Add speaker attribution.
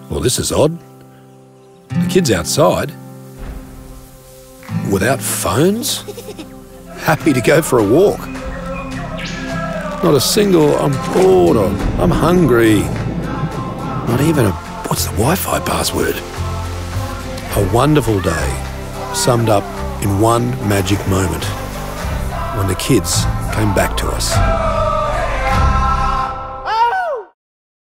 Speaker 1: Well, this is odd. The kids outside, without phones, happy to go for a walk. Not a single, I'm bored or I'm hungry. Not even a, what's the Wi-Fi password? A wonderful day summed up in one magic moment when the kids came back to us.